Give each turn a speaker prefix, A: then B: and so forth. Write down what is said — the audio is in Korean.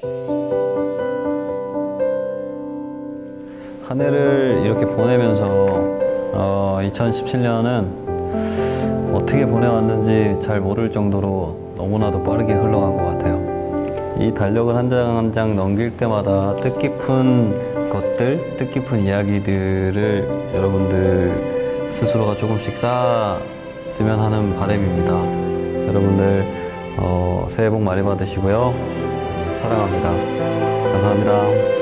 A: 한 해를 이렇게 보내면서 2017년은 어떻게 보내왔는지 잘 모를 정도로 너무나도 빠르게 흘러간 것 같아요. 이 달력을 한 장 한 장 넘길 때마다 뜻깊은 것들, 뜻깊은 이야기들을 여러분들 스스로가 조금씩 쌓았으면 하는 바람입니다. 여러분들 새해 복 많이 받으시고요. 사랑합니다. 감사합니다.